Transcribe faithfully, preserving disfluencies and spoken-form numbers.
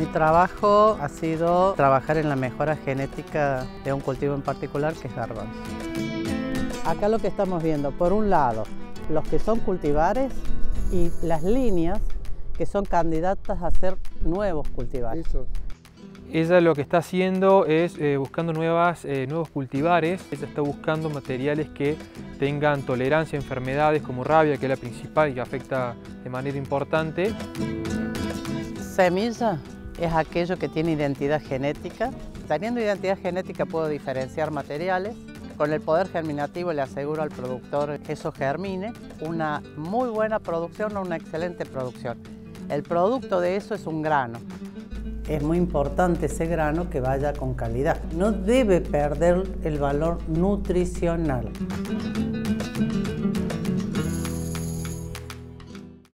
El trabajo ha sido trabajar en la mejora genética de un cultivo en particular, que es garbanzo. Acá lo que estamos viendo, por un lado, los que son cultivares y las líneas que son candidatas a ser nuevos cultivares. Eso. Ella lo que está haciendo es eh, buscando nuevas, eh, nuevos cultivares. Ella está buscando materiales que tengan tolerancia a enfermedades como rabia, que es la principal y que afecta de manera importante. Semilla es aquello que tiene identidad genética. Teniendo identidad genética puedo diferenciar materiales. Con el poder germinativo le aseguro al productor que eso germine. Una muy buena producción o una excelente producción. El producto de eso es un grano. Es muy importante ese grano que vaya con calidad. No debe perder el valor nutricional.